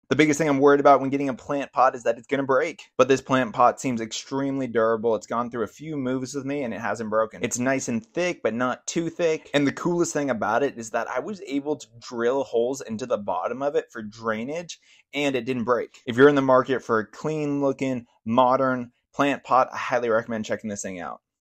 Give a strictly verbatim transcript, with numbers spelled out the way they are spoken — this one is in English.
The biggest thing I'm worried about when getting a plant pot is that it's going to break. But this plant pot seems extremely durable. It's gone through a few moves with me and it hasn't broken. It's nice and thick, but not too thick. And the coolest thing about it is that I was able to drill holes into the bottom of it for drainage and it didn't break. If you're in the market for a clean looking, modern plant pot, I highly recommend checking this thing out.